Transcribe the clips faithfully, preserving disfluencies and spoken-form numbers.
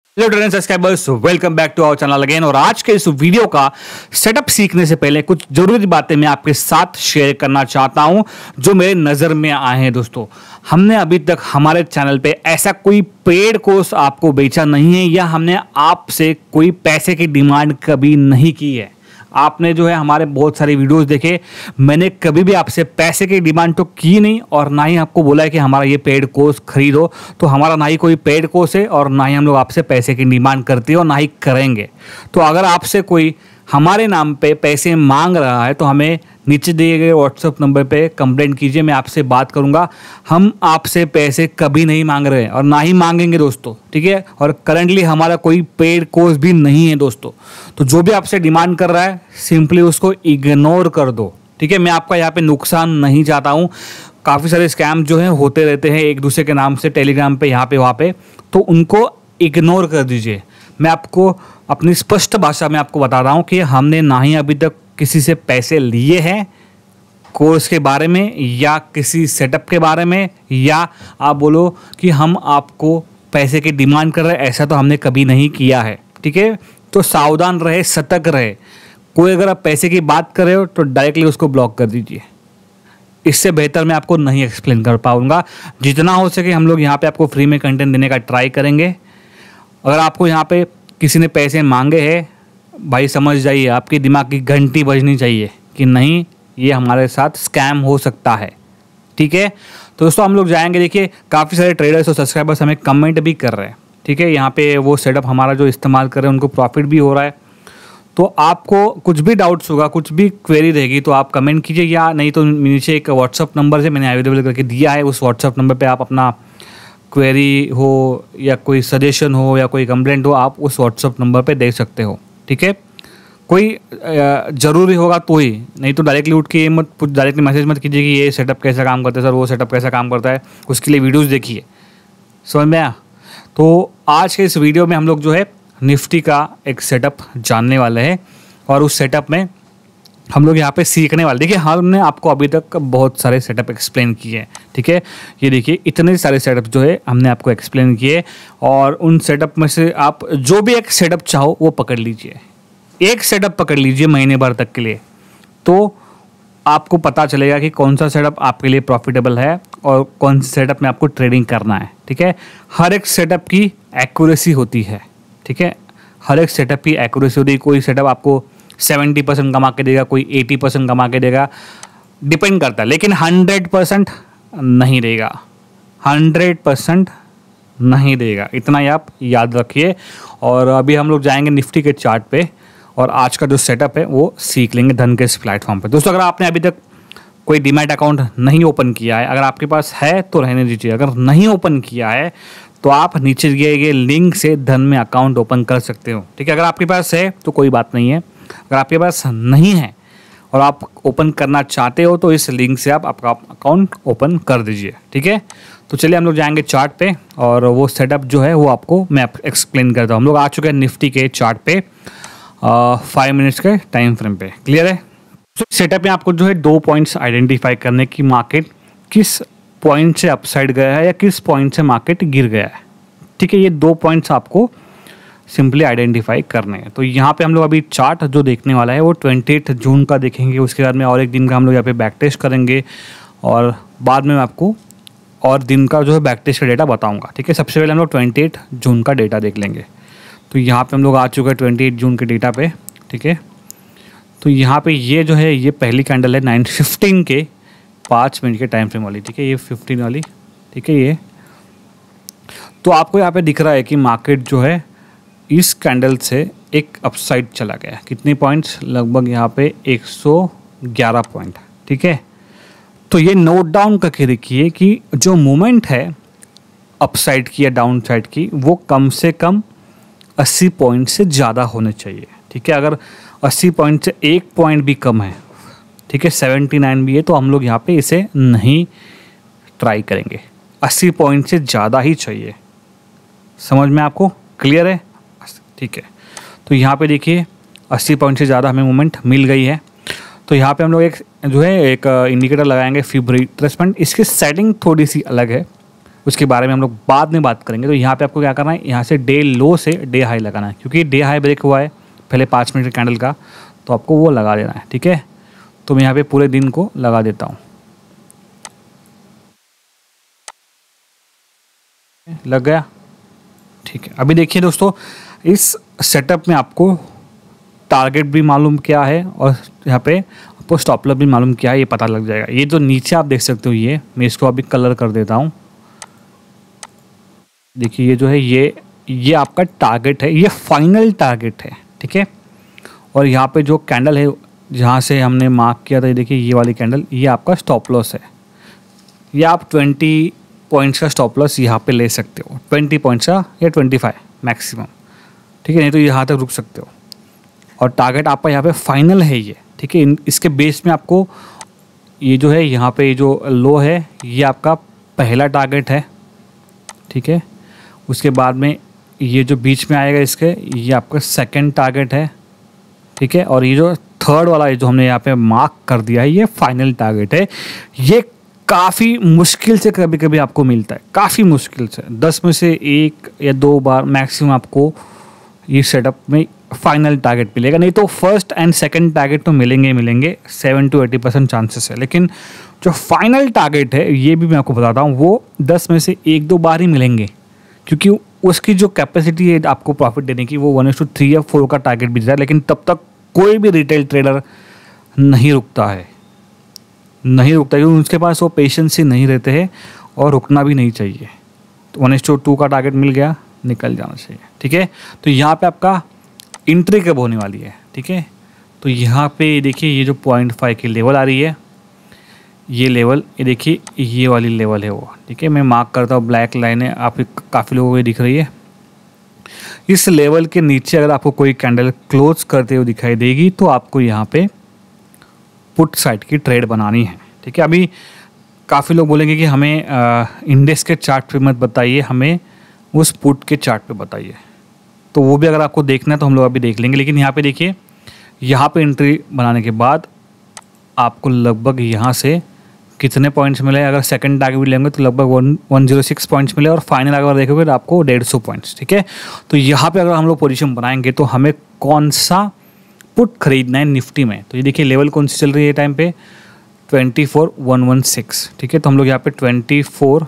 Hello trading subscribers, welcome back to our channel again. और आज के इस वीडियो का सेटअप सीखने से पहले कुछ जरूरी बातें मैं आपके साथ शेयर करना चाहता हूं जो मेरे नज़र में आए हैं। दोस्तों, हमने अभी तक हमारे चैनल पे ऐसा कोई पेड कोर्स आपको बेचा नहीं है या हमने आपसे कोई पैसे की डिमांड कभी नहीं की है। आपने जो है हमारे बहुत सारे वीडियोस देखे, मैंने कभी भी आपसे पैसे की डिमांड तो की नहीं और ना ही आपको बोला है कि हमारा ये पेड कोर्स खरीदो। तो हमारा ना ही कोई पेड कोर्स है और ना ही हम लोग आपसे पैसे की डिमांड करते हैं और ना ही करेंगे। तो अगर आपसे कोई हमारे नाम पे पैसे मांग रहा है तो हमें नीचे दिए गए व्हाट्सएप नंबर पे कंप्लेंट कीजिए, मैं आपसे बात करूंगा। हम आपसे पैसे कभी नहीं मांग रहे हैं और ना ही मांगेंगे दोस्तों, ठीक है। और करंटली हमारा कोई पेड कोर्स भी नहीं है दोस्तों। तो जो भी आपसे डिमांड कर रहा है सिंपली उसको इग्नोर कर दो, ठीक है। मैं आपका यहाँ पे नुकसान नहीं चाहता हूँ। काफ़ी सारे स्कैम जो हैं होते रहते हैं एक दूसरे के नाम से, टेलीग्राम पे, यहाँ पे, वहाँ पे, तो उनको इग्नोर कर दीजिए। मैं आपको अपनी स्पष्ट भाषा में आपको बता रहा हूँ कि हमने ना ही अभी तक किसी से पैसे लिए हैं कोर्स के बारे में या किसी सेटअप के बारे में, या आप बोलो कि हम आपको पैसे की डिमांड कर रहे हैं, ऐसा तो हमने कभी नहीं किया है, ठीक है। तो सावधान रहे, सतर्क रहे। कोई अगर आप पैसे की बात कर रहे हो तो डायरेक्टली उसको ब्लॉक कर दीजिए। इससे बेहतर मैं आपको नहीं एक्सप्लेन कर पाऊंगा। जितना हो सके हम लोग यहाँ पे आपको फ्री में कंटेंट देने का ट्राई करेंगे। अगर आपको यहाँ पे किसी ने पैसे मांगे हैं, भाई समझ जाइए, आपके दिमाग की घंटी बजनी चाहिए कि नहीं, ये हमारे साथ स्कैम हो सकता है, ठीक है। तो दोस्तों हम लोग जाएंगे। देखिए, काफ़ी सारे ट्रेडर्स और सब्सक्राइबर्स हमें कमेंट भी कर रहे हैं, ठीक है। यहाँ पे वो सेटअप हमारा जो इस्तेमाल कर रहे हैं उनको प्रॉफिट भी हो रहा है। तो आपको कुछ भी डाउट्स होगा, कुछ भी क्वेरी रहेगी तो आप कमेंट कीजिए, या नहीं तो नीचे एक व्हाट्सअप नंबर से मैंने अवेलेबल करके दिया है, उस व्हाट्सअप नंबर पर आप अपना क्वेरी हो या कोई सजेशन हो या कोई कंप्लेंट हो, आप उस व्हाट्सअप नंबर पे दे सकते हो, ठीक है। कोई ज़रूरी होगा तो ही, नहीं तो डायरेक्टली उठ के मत डायरेक्टली मैसेज मत कीजिए कि ये सेटअप कैसा काम करता है सर, वो सेटअप कैसा काम करता है। उसके लिए वीडियोस देखिए, समझ में आया। तो आज के इस वीडियो में हम लोग जो है निफ्टी का एक सेटअप जानने वाले हैं और उस सेटअप में हम लोग यहाँ पे सीखने वाले। देखिए, हमने आपको अभी तक बहुत सारे सेटअप एक्सप्लेन किए हैं, ठीक है। ये देखिए, इतने सारे सेटअप जो है हमने आपको एक्सप्लेन किए और उन सेटअप में से आप जो भी एक सेटअप चाहो वो पकड़ लीजिए। एक सेटअप पकड़ लीजिए महीने भर तक के लिए, तो आपको पता चलेगा कि कौन सा सेटअप आपके लिए प्रॉफिटेबल है और कौन से सेटअप में आपको ट्रेडिंग करना है, ठीक है। हर एक सेटअप की एक्यूरेसी होती है, ठीक है। हर एक सेटअप की एक्यूरेसी होती है। कोई सेटअप आपको सेवेंटी परसेंट कमा के देगा, कोई एटी परसेंट कमा के देगा, डिपेंड करता है, लेकिन हंड्रेड परसेंट नहीं देगा, हंड्रेड परसेंट नहीं देगा। इतना ही आप याद रखिए। और अभी हम लोग जाएंगे निफ्टी के चार्ट पे और आज का जो सेटअप है वो सीख लेंगे धनकेश प्लेटफॉर्म पे। दोस्तों, अगर आपने अभी तक कोई डीमैट अकाउंट नहीं ओपन किया है, अगर आपके पास है तो रहने दीजिए, अगर नहीं ओपन किया है तो आप नीचे दिए गए लिंक से धन में अकाउंट ओपन कर सकते हो, ठीक है। अगर आपके पास है तो कोई बात नहीं है, अगर आपके पास नहीं है और आप ओपन करना चाहते हो तो इस लिंक से आप आपका अकाउंट ओपन कर दीजिए, ठीक है। तो चलिए हम लोग जाएंगे चार्ट पे और वो सेटअप जो है वो आपको मैं एक्सप्लेन करता हूँ। हम लोग आ चुके हैं निफ्टी के चार्ट पे फाइव मिनट्स के टाइम फ्रेम पे, क्लियर है। तो सेटअप में आपको जो है दो पॉइंट्स आइडेंटिफाई करने की, मार्केट किस पॉइंट से अपसाइड गया है या किस पॉइंट से मार्केट गिर गया है, ठीक है। ये दो पॉइंट्स आपको सिंपली आइडेंटिफाई करने हैं। तो यहाँ पे हम लोग अभी चार्ट जो देखने वाला है वो अट्ठाईस जून का देखेंगे। उसके बाद में और एक दिन का हम लोग यहाँ पे बैक टेस्ट करेंगे और बाद में मैं आपको और दिन का जो है बैक टेस्ट का डेटा बताऊँगा, ठीक है। सबसे पहले हम लोग अट्ठाईस जून का डेटा देख लेंगे। तो यहाँ पे हम लोग आ चुके हैं अट्ठाईस जून के डेटा पे, ठीक है। तो यहाँ पे ये जो है ये पहली कैंडल है नाइन फिफ्टीन के पाँच मिनट के टाइम फ्रेम वाली, ठीक है। ये फिफ्टीन वाली, ठीक है। ये तो आपको यहाँ पे दिख रहा है कि मार्केट जो है इस कैंडल से एक अपसाइड चला गया। कितने पॉइंट्स? लगभग यहाँ पे एक सौ ग्यारह पॉइंट, ठीक है। तो ये नोट डाउन करके देखिए कि जो मूवमेंट है अपसाइड की या डाउन साइड की वो कम से कम अस्सी पॉइंट से ज़्यादा होने चाहिए, ठीक है। अगर अस्सी पॉइंट से एक पॉइंट भी कम है, ठीक है, उन्यासी भी है, तो हम लोग यहाँ पे इसे नहीं ट्राई करेंगे। अस्सी पॉइंट से ज़्यादा ही चाहिए, समझ में आपको क्लियर है, ठीक है। तो यहाँ पे देखिए अस्सी पॉइंट से ज़्यादा हमें मूवमेंट मिल गई है। तो यहाँ पे हम लोग एक जो है एक इंडिकेटर लगाएंगे फिब रिट्रेसमेंट। इसकी सेटिंग थोड़ी सी अलग है, उसके बारे में हम लोग बाद में बात करेंगे। तो यहाँ पे आपको क्या करना है, यहाँ से डे लो से डे हाई लगाना है, क्योंकि डे हाई ब्रेक हुआ है पहले पाँच मिनट के कैंडल का, तो आपको वो लगा देना है। ठीक है, तो मैं यहाँ पे पूरे दिन को लगा देता हूँ। लग गया। ठीक है, अभी देखिए दोस्तों, इस सेटअप में आपको टारगेट भी मालूम क्या है और यहाँ पे आपको स्टॉप लॉस भी मालूम क्या है, ये पता लग जाएगा। ये जो नीचे आप देख सकते हो, ये मैं इसको अभी कलर कर देता हूँ। देखिए ये जो है, ये ये आपका टारगेट है, ये फाइनल टारगेट है। ठीक है, और यहाँ पे जो कैंडल है जहाँ से हमने मार्क किया था, ये देखिए ये वाली कैंडल, ये आपका स्टॉप लॉस है। ये आप ट्वेंटी पॉइंट्स का स्टॉप लॉस यहाँ पे ले सकते हो, ट्वेंटी पॉइंट्स का या ट्वेंटी फाइव मैक्सिमम। ठीक है, नहीं तो यहाँ तक रुक सकते हो। और टारगेट आपका यहाँ पे फाइनल है ये। ठीक है, इसके बेस में आपको ये जो है, यहाँ पे जो लो है, ये आपका पहला टारगेट है। ठीक है, उसके बाद में ये जो बीच में आएगा इसके, ये आपका सेकंड टारगेट है। ठीक है, और ये जो थर्ड वाला है जो हमने यहाँ पे मार्क कर दिया है, ये फाइनल टारगेट है। ये काफ़ी मुश्किल से कभी कभी आपको मिलता है, काफ़ी मुश्किल से, दस में से एक या दो बार मैक्सिमम आपको ये सेटअप में फाइनल टारगेट मिलेगा। नहीं तो फर्स्ट एंड सेकंड टारगेट तो मिलेंगे ही मिलेंगे, seven to eighty percent chances है। लेकिन जो फाइनल टारगेट है, ये भी मैं आपको बताता हूँ, वो दस में से एक दो बार ही मिलेंगे, क्योंकि उसकी जो कैपेसिटी है आपको प्रॉफिट देने की, वो वन इज टू थ्री या फोर का टारगेट भी देता है। लेकिन तब तक कोई भी रिटेल ट्रेडर नहीं रुकता है, नहीं रुकता क्योंकि उसके पास वो पेशेंस ही नहीं रहते हैं, और रुकना भी नहीं चाहिए। तो वन इज टू टू का टारगेट मिल गया, निकल जाना चाहिए। ठीक है, तो यहाँ पे आपका एंट्री कब होने वाली है। ठीक है, तो यहाँ पे देखिए ये जो पॉइंट फाइव की लेवल आ रही है, ये लेवल, ये देखिए ये वाली लेवल है वो। ठीक है, मैं मार्क करता हूँ, ब्लैक लाइन है, आप काफ़ी लोगों को दिख रही है। इस लेवल के नीचे अगर आपको कोई कैंडल क्लोज करते हुए दिखाई देगी, तो आपको यहाँ पे पुट साइड की ट्रेड बनानी है। ठीक है, अभी काफ़ी लोग बोलेंगे कि हमें इंडेक्स के चार्ट पे मत बताइए, हमें उस पुट के चार्ट पे बताइए। तो वो भी अगर आपको देखना है तो हम लोग अभी देख लेंगे। लेकिन यहाँ पे देखिए, यहाँ पे एंट्री बनाने के बाद आपको लगभग यहाँ से कितने पॉइंट्स मिले, अगर सेकंड टारगेट भी लेंगे तो लगभग one one zero six points मिले, और फाइनल अगर देखोगे तो आपको डेढ़ सौ पॉइंट्स। ठीक है, तो यहाँ पे अगर हम लोग पोजीशन बनाएंगे तो हमें कौन सा पुट खरीदना है निफ्टी में। तो ये देखिए लेवल कौन सी चल रही है टाइम पे, twenty four one one six. ठीक है, तो हम लोग यहाँ पे twenty four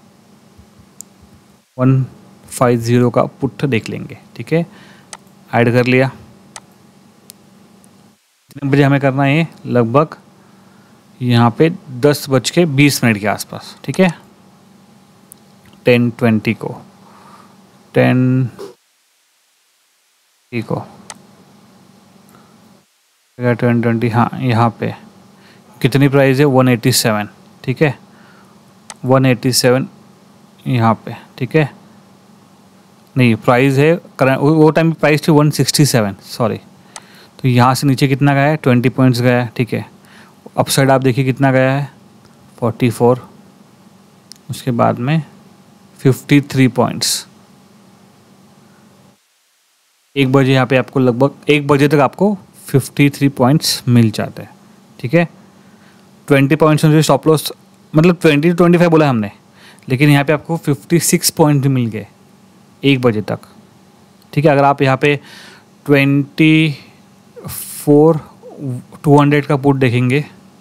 one five zero का पुट देख लेंगे। ठीक है, ऐड कर लिया। कितने बजे हमें करना है, लगभग यहाँ पे दस बज के बीस मिनट के आसपास। ठीक है, टेन ट्वेंटी को टेन को टेन ट्वेंटी, हाँ यहाँ पे कितनी प्राइस है, वन एटी सेवन। ठीक है, वन एटी सेवन यहाँ पे। ठीक है, नहीं प्राइस है करंट, वो टाइम प्राइस थी वन सिक्सटी सेवन, सॉरी। तो यहाँ से नीचे कितना गया है, ट्वेंटी पॉइंट्स गया है। ठीक है, अपसाइड आप देखिए कितना गया है, फोर्टी फोर, उसके बाद में फिफ्टी थ्री पॉइंट्स। एक बजे यहाँ पे आपको लगभग एक बजे तक आपको फिफ्टी थ्री पॉइंट्स मिल जाते हैं। ठीक है, ट्वेंटी पॉइंट्स में स्टॉप लॉस, मतलब ट्वेंटी टू ट्वेंटी फाइव बोला हमने, लेकिन यहाँ पे आपको फिफ्टी सिक्स पॉइंट भी मिल गए एक बजे तक। ठीक है, अगर आप यहाँ पे ट्वेंटी फोर टू हंड्रेड का पुट देखेंगे,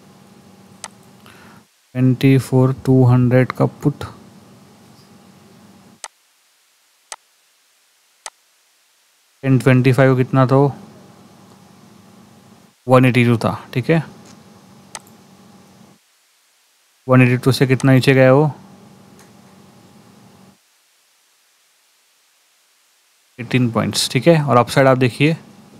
ट्वेंटी फोर टू हंड्रेड का पुट, टेन ट्वेंटी फाइव कितना था, वन एटी टू था। ठीक है, वन एटी टू से कितना नीचे गया वो, एटीन पॉइंट्स। ठीक है, और अपसाइड आप देखिए,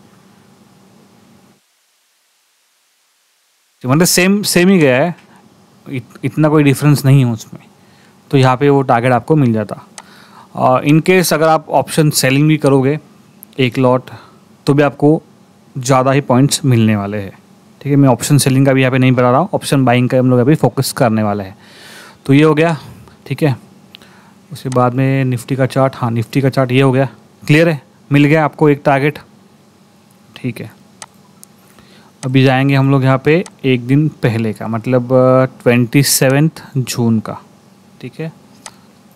मतलब सेम सेम ही गया है, इत, इतना कोई डिफरेंस नहीं है उसमें। तो यहाँ पे वो टारगेट आपको मिल जाता। और इन केस अगर आप ऑप्शन सेलिंग भी करोगे एक लॉट, तो भी आपको ज़्यादा ही पॉइंट्स मिलने वाले हैं। ठीक है, मैं ऑप्शन सेलिंग का भी यहाँ पे नहीं बता रहा हूँ, ऑप्शन बाइंग का हम लोग अभी फोकस करने वाले हैं। तो ये हो गया। ठीक है, उसके बाद में निफ्टी का चार्ट, हाँ निफ्टी का चार्ट ये हो गया, क्लियर है, मिल गया आपको एक टारगेट। ठीक है, अभी जाएंगे हम लोग यहाँ पे एक दिन पहले का, मतलब ट्वेंटी सेवेंथ जून का। ठीक है,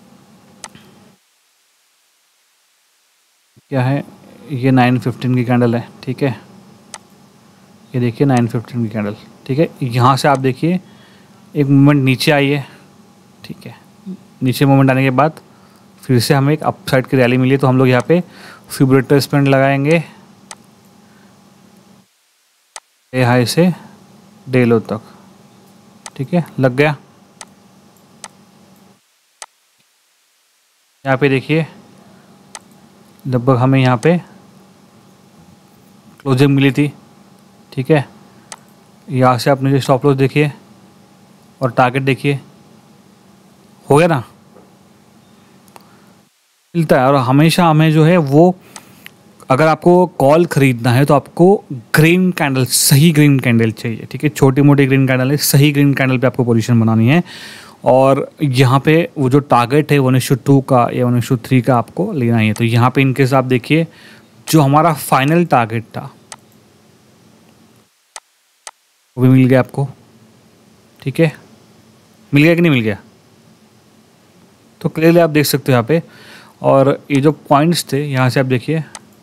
क्या है, ये नाइन फिफ्टीन की कैंडल है, ठीक है। ये देखिए नाइन फिफ्टीन की कैंडल, ठीक है। यहाँ से आप देखिए एक मूवमेंट नीचे आई है, ठीक है। नीचे मूवमेंट आने के बाद फिर से हमें एक अपसाइड की रैली मिली है, तो हम लोग यहाँ पे फिबोनाची रिट्रेसमेंट लगाएंगे ए हाई से डे लो तक, ठीक है। लग गया। यहाँ पे देखिए लगभग हमें यहाँ पे क्लोजिंग मिली थी, ठीक है। यहाँ से आपने जो स्टॉप लॉस देखिए और टारगेट देखिए, हो गया ना, मिलता है। और हमेशा हमें जो है वो, अगर आपको कॉल खरीदना है तो आपको ग्रीन कैंडल, सही ग्रीन कैंडल चाहिए, ठीक है। छोटी मोटी ग्रीन कैंडल है, सही ग्रीन कैंडल पे आपको पोजीशन बनानी है। और यहाँ पे वो जो टारगेट है वन इशू टू का या वन इशू थ्री का आपको लेना ही है। तो यहाँ पे इनकेस आप देखिए जो हमारा फाइनल टारगेट था वो भी मिल गया आपको, ठीक है। मिल गया कि नहीं मिल गया, तो क्लियरली आप देख सकते हो यहाँ पे। और ये जो पॉइंट्स थे यहाँ से आप देखिए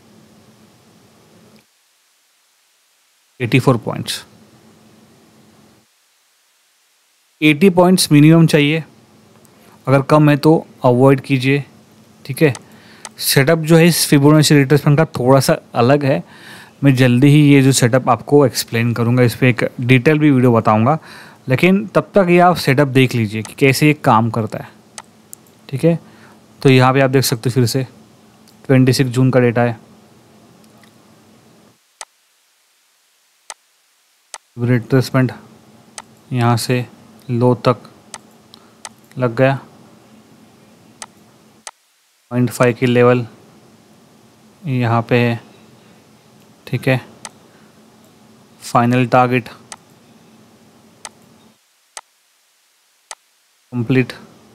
चौरासी पॉइंट्स, अस्सी पॉइंट्स मिनिमम चाहिए, अगर कम है तो अवॉइड कीजिए, ठीक है। सेटअप जो है इस फिबोनाची रिट्रेसमेंट का थोड़ा सा अलग है, मैं जल्दी ही ये जो सेटअप आपको एक्सप्लेन करूँगा, इस पर एक डिटेल भी वीडियो बताऊँगा। लेकिन तब तक ये आप सेटअप देख लीजिए कि कैसे ये काम करता है, ठीक है। तो यहाँ पे आप देख सकते हो फिर से छब्बीस जून का डेटा है, रिट्रेसमेंट यहाँ से लो तक लग गया, पॉइंट फाइव की लेवल यहाँ पे है, ठीक है। Final target complete.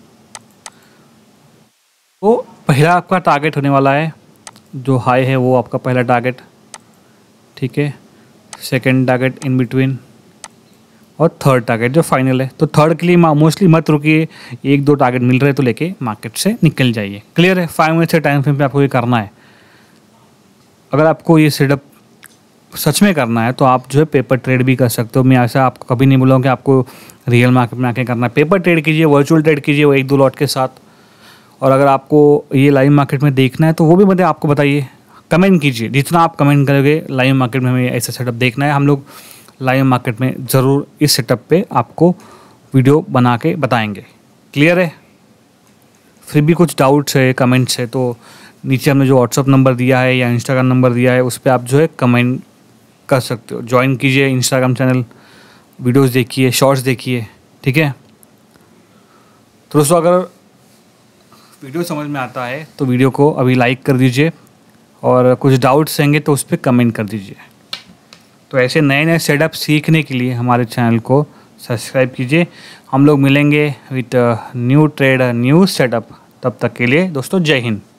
तो पहला आपका टारगेट होने वाला है, जो हाई है वो आपका पहला टारगेट, ठीक है। सेकंड टारगेट इन बिटवीन और थर्ड टारगेट जो फाइनल है। तो थर्ड के लिए मोस्टली मत रुकिए, एक दो टारगेट मिल रहे तो लेके मार्केट से निकल जाइए। क्लियर है, फाइव मिनट से टाइम फ्रेम पे आपको ये करना है। अगर आपको ये सेटअप सच में करना है तो आप जो है पेपर ट्रेड भी कर सकते हो। मैं ऐसा आपको कभी नहीं बोलूँगा कि आपको रियल मार्केट में आके करना है। पेपर ट्रेड कीजिए, वर्चुअल ट्रेड कीजिए वो एक दो लॉट के साथ। और अगर आपको ये लाइव मार्केट में देखना है तो वो भी मतलब आपको बताइए, कमेंट कीजिए। जितना आप कमेंट करोगे लाइव मार्केट में हमें ऐसा सेटअप देखना है, हम लोग लाइव मार्केट में ज़रूर इस सेटअप पे आपको वीडियो बना के बताएंगे। क्लियर है। फिर भी कुछ डाउट्स है, कमेंट्स है तो नीचे हमने जो व्हाट्सअप नंबर दिया है या इंस्टाग्राम नंबर दिया है उस पर आप जो है कमेंट कर सकते हो। ज्वाइन कीजिए इंस्टाग्राम चैनल, वीडियोस देखिए, शॉर्ट्स देखिए, ठीक है। तो दोस्तों अगर वीडियो समझ में आता है तो वीडियो को अभी लाइक कर दीजिए, और कुछ डाउट्स रहेंगे तो उस पर कमेंट कर दीजिए। तो ऐसे नए नए सेटअप सीखने के लिए हमारे चैनल को सब्सक्राइब कीजिए। हम लोग मिलेंगे with new trade new setup. तब तक के लिए दोस्तों जय हिंद।